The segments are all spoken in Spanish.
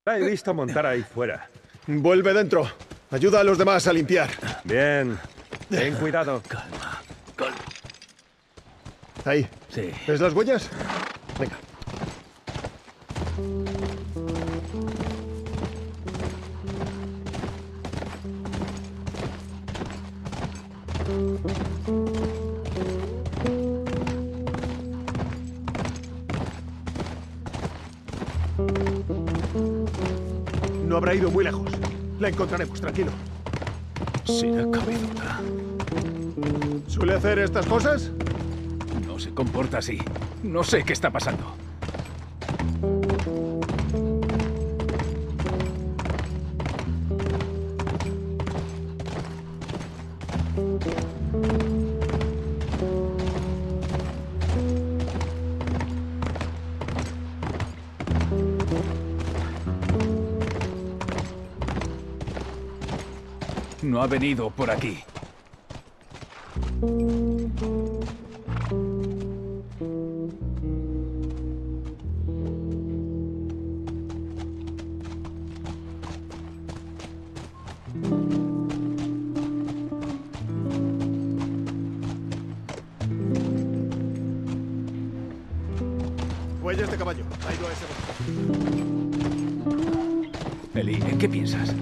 La he visto montar ahí fuera. Vuelve dentro. Ayuda a los demás a limpiar. Bien. Ten cuidado. Calma, calma. Ahí. Sí. ¿Ves las huellas? Venga. No habrá ido muy lejos. La encontraremos, tranquilo. Será cabezota. ¿Suele hacer estas cosas? No se comporta así. No sé qué está pasando. No ha venido por aquí. Huellas de caballo. Ha ido a ese bosque. Eli, ¿en qué piensas?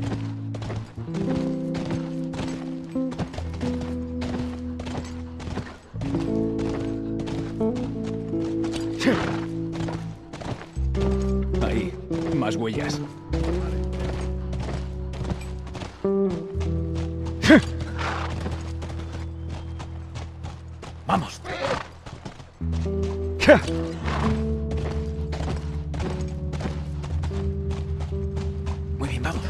Ahí, más huellas. Vamos. Muy bien, vamos.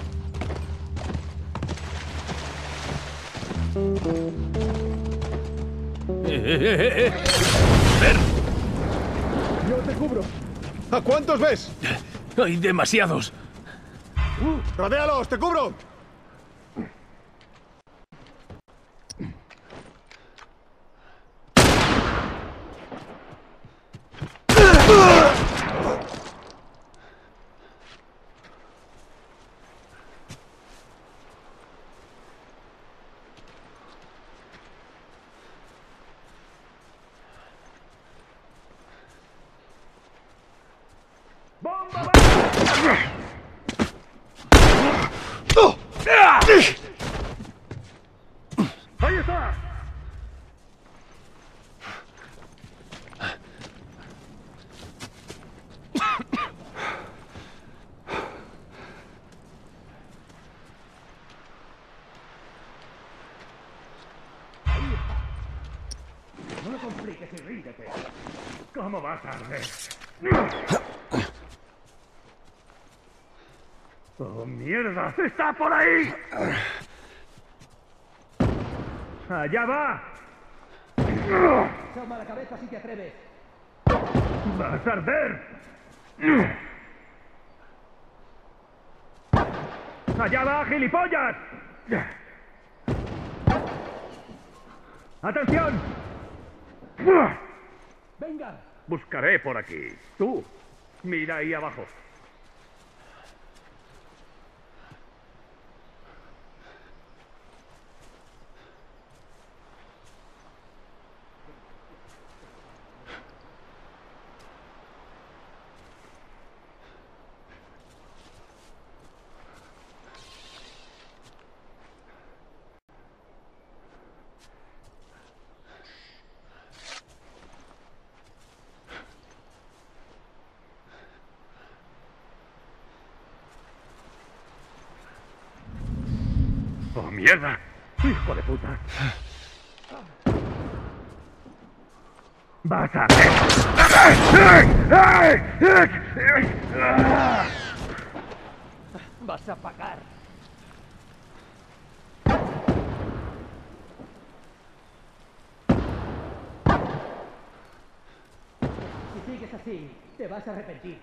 ¡Ver! Yo te cubro. ¿A cuántos ves? Hay demasiados. ¡Rodéalos! ¡Te cubro! ¡Ahí está! No lo compliques y ríndete. ¿Cómo vas a arder? ¡Oh, mierda! ¡Está por ahí! ¡Allá va! Toma la cabeza si te atreves. ¡Vas a arder! ¡Allá va, gilipollas! ¡Atención! ¡Venga! Buscaré por aquí. Tú, mira ahí abajo. ¡Oh, mierda! ¡Hijo de puta! ¡Vas a ¡Vas a pagar! Si sigues así, te vas a arrepentir.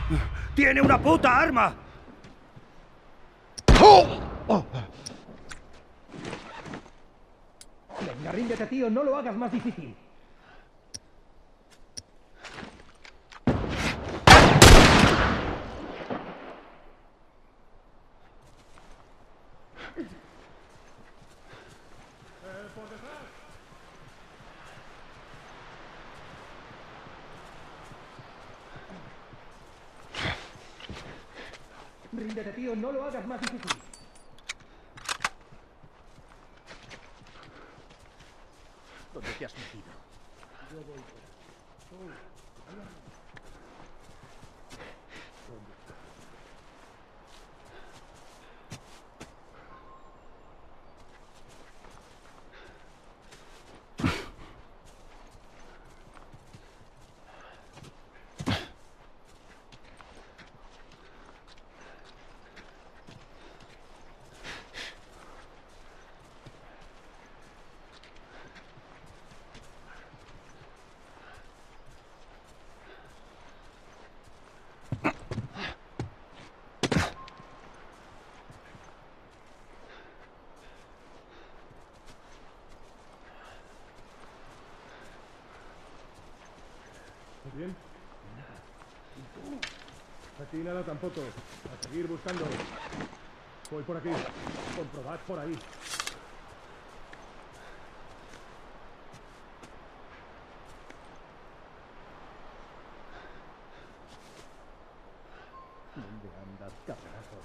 ¡Tiene una puta arma! Venga, ríndete, tío. No lo hagas más difícil. Ríndete, tío. No lo hagas más difícil. ¿Dónde te has metido? ¿Bien? Aquí nada tampoco. A seguir buscando. Voy por aquí. Comprobad por ahí. ¿Dónde andas, cabrazo?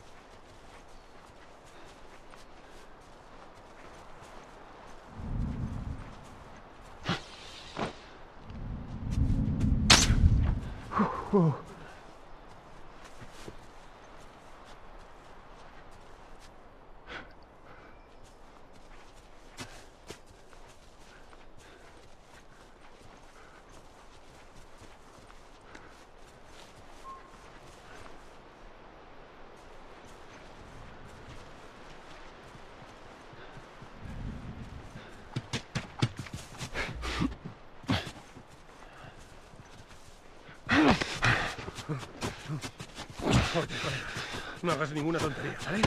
Oye, colega, no hagas ninguna tontería, ¿vale?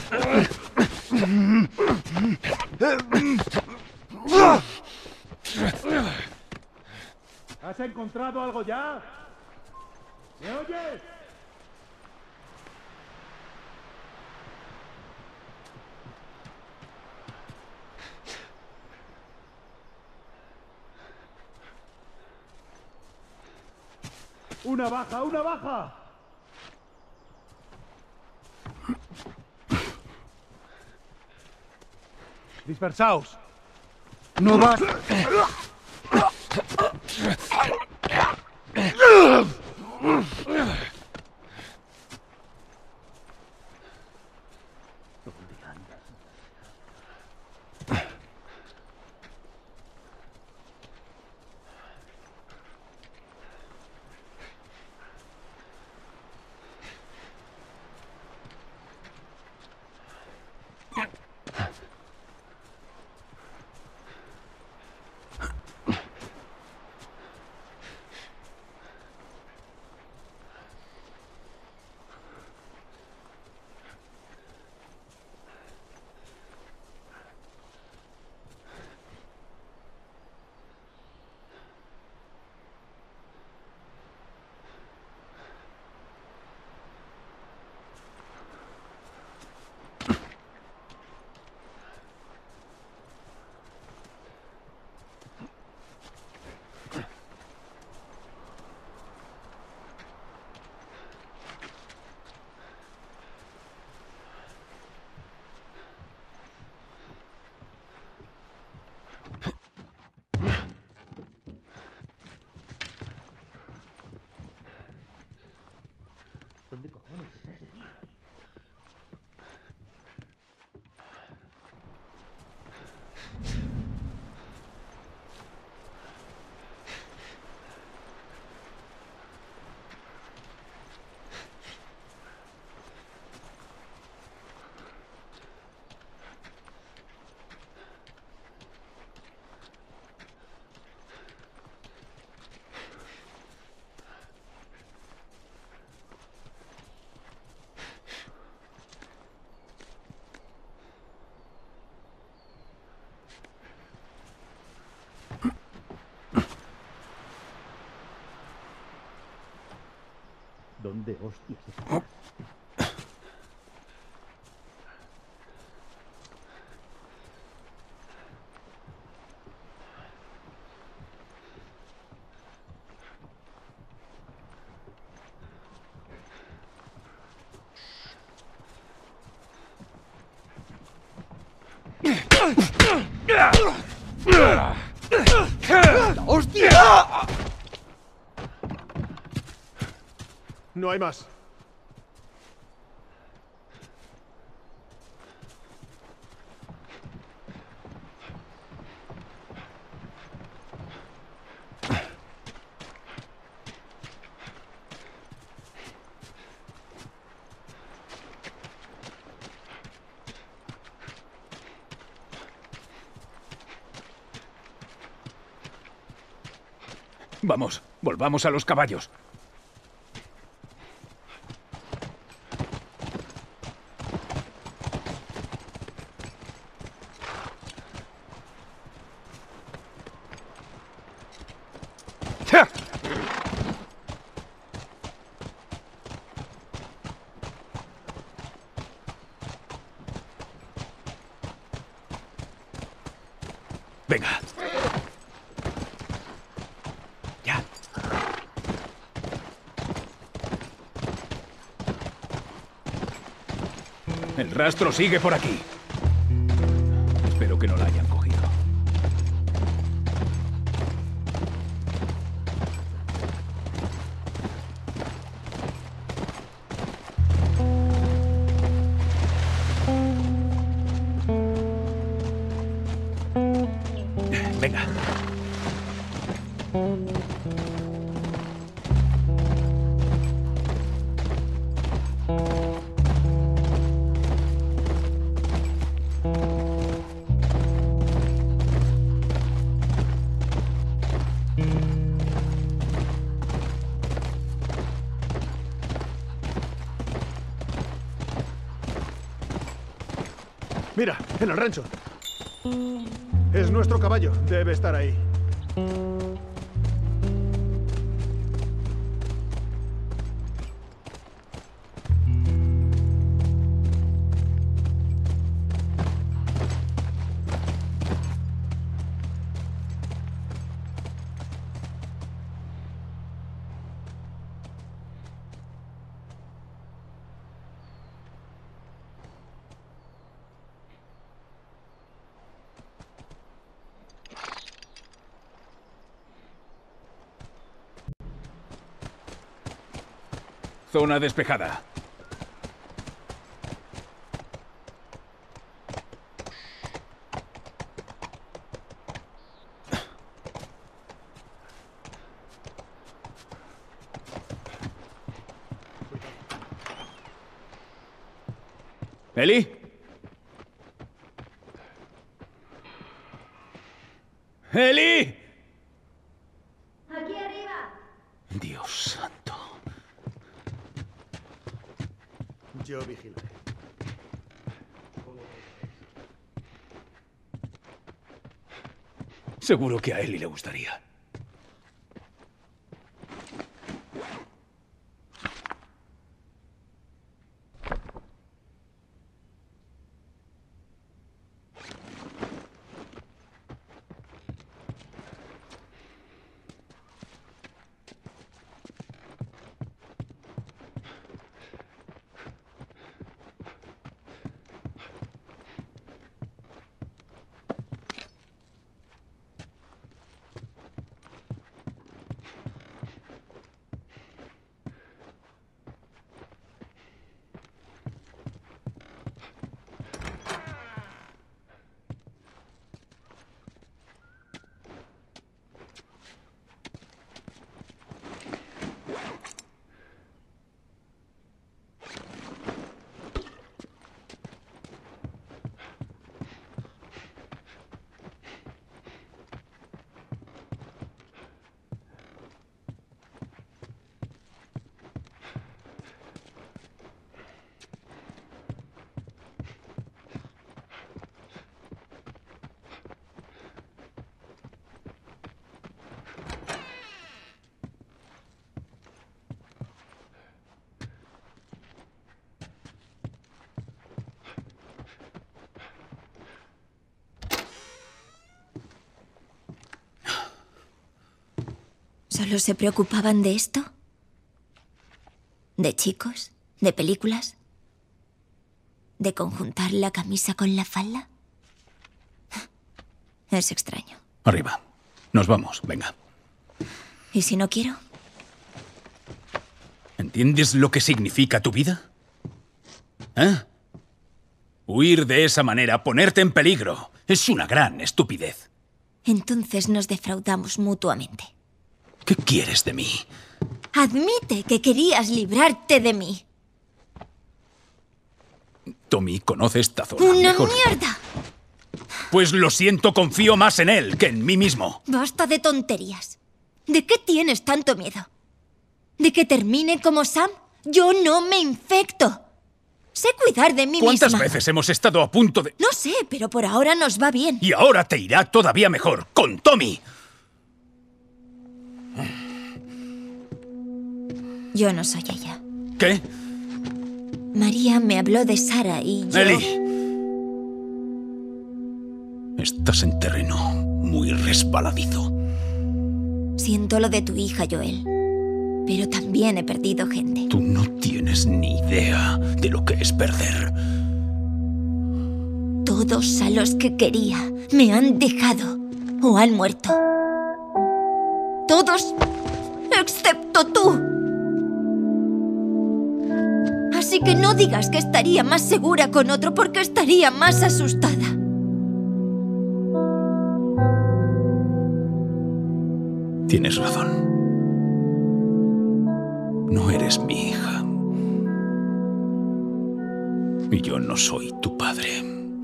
¿Has encontrado algo ya? ¿Me oyes? ¡Una baja, una baja! Dispersaos. ¡No vas! ¿Dónde hostias está? No hay más. Vamos, volvamos a los caballos. ¡Ja! Venga. Ya. El rastro sigue por aquí. Espero que no la hayan cogido. Venga. Mira, en el rancho. Es nuestro caballo. Debe estar ahí. Zona despejada. ¿Eli? ¡Eli! ¡Aquí arriba! Dios santo. Yo vigilaré. Seguro que a Eli le gustaría. ¿Solo se preocupaban de esto? ¿De chicos? ¿De películas? ¿De conjuntar la camisa con la falda? Es extraño. Arriba. Nos vamos, venga. ¿Y si no quiero? ¿Entiendes lo que significa tu vida? ¿Eh? Huir de esa manera, ponerte en peligro, es una gran estupidez. Entonces nos defraudamos mutuamente. ¿Qué quieres de mí? Admite que querías librarte de mí. Tommy conoce esta zona ¡Una mejor. mierda! Pues lo siento, confío más en él que en mí mismo. Basta de tonterías. ¿De qué tienes tanto miedo? ¿De que termine como Sam? Yo no me infecto. Sé cuidar de mí ¿Cuántas misma. veces hemos estado a punto de...? No sé, pero por ahora nos va bien. Y ahora te irá todavía mejor, con Tommy. Yo no soy ella. ¿Qué? María me habló de Sara y yo... Ellie. Estás en terreno muy resbaladizo. Siento lo de tu hija, Joel. Pero también he perdido gente. Tú no tienes ni idea de lo que es perder. Todos a los que quería me han dejado o han muerto. Todos, excepto tú. Así que no digas que estaría más segura con otro porque estaría más asustada. Tienes razón. No eres mi hija. Y yo no soy tu padre.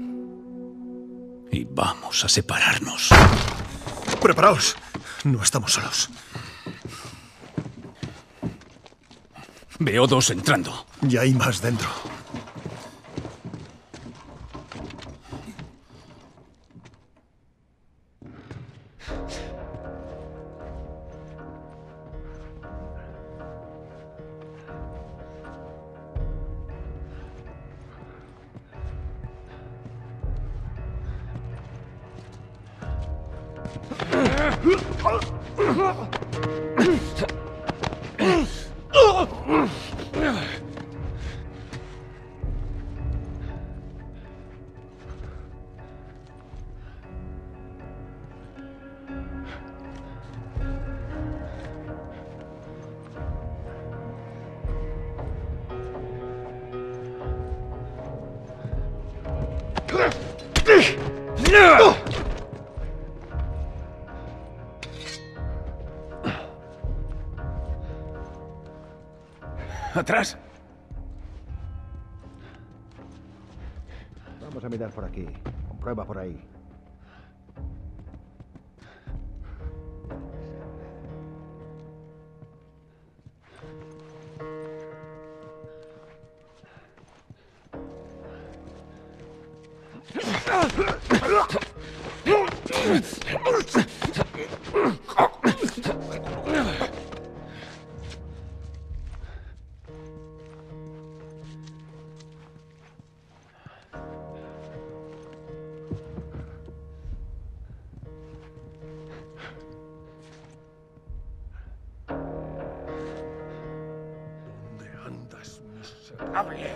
Y vamos a separarnos. ¡Preparaos! No estamos solos. Veo dos entrando. Y hay más dentro. ¿Atrás? Vamos a mirar por aquí. Comprueba por ahí. ¿Dónde andas, miserable?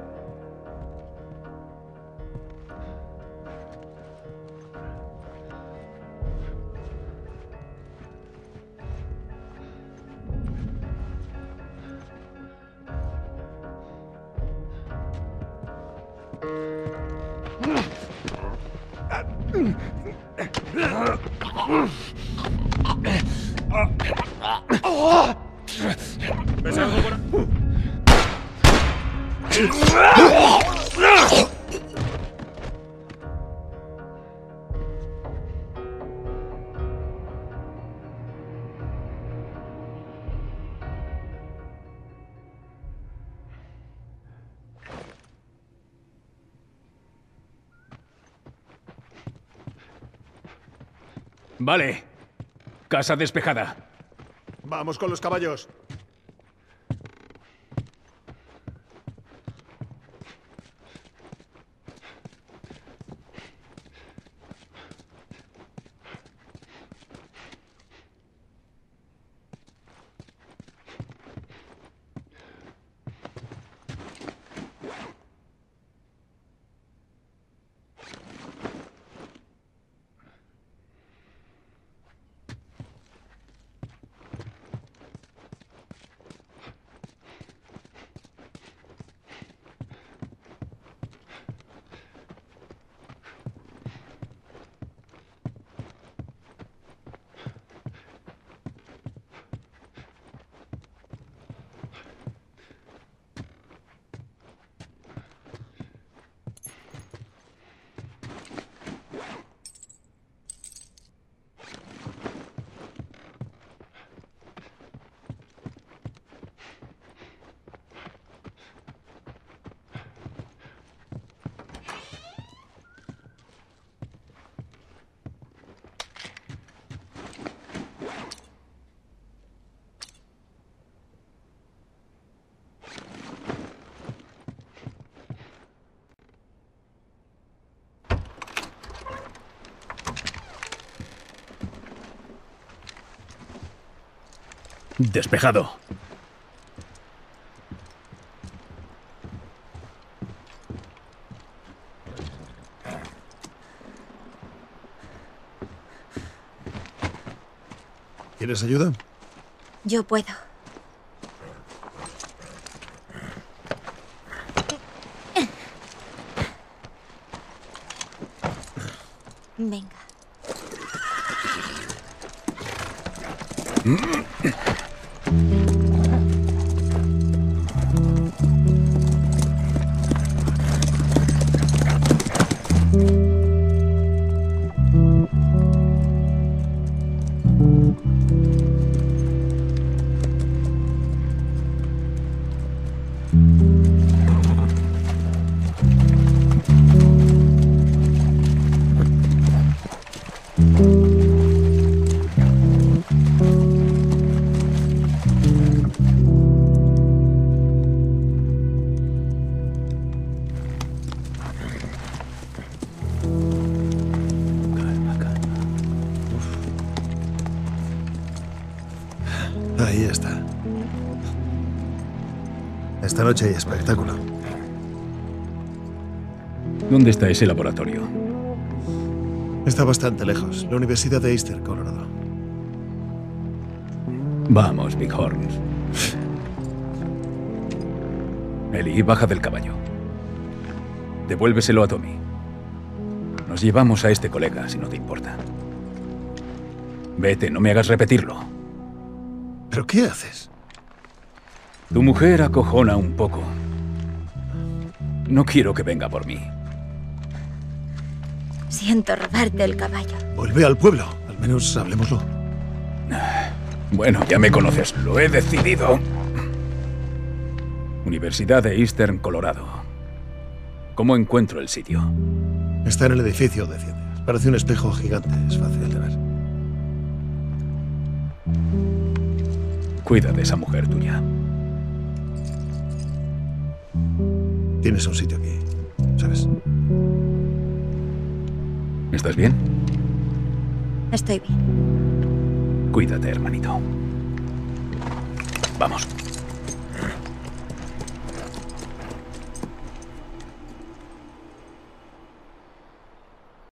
¿Ves algo por ahí? Vale. Casa despejada. Vamos con los caballos. Despejado. ¿Quieres ayuda? Yo puedo. Venga. Ahí está. Esta noche hay espectáculo. ¿Dónde está ese laboratorio? Está bastante lejos. La Universidad de Eastern, Colorado. Vamos, Bighorns. Eli, baja del caballo. Devuélveselo a Tommy. Nos llevamos a este colega, si no te importa. Vete, no me hagas repetirlo. ¿Pero qué haces? Tu mujer acojona un poco. No quiero que venga por mí. Siento robarte el caballo. Vuelve al pueblo. Al menos hablemoslo. Bueno, ya me conoces. Lo he decidido. Universidad de Eastern, Colorado. ¿Cómo encuentro el sitio? Está en el edificio de ciencias. Parece un espejo gigante. Es fácil de ver. Cuida de esa mujer tuya. Tienes un sitio aquí, ¿sabes? ¿Estás bien? Estoy bien. Cuídate, hermanito. Vamos.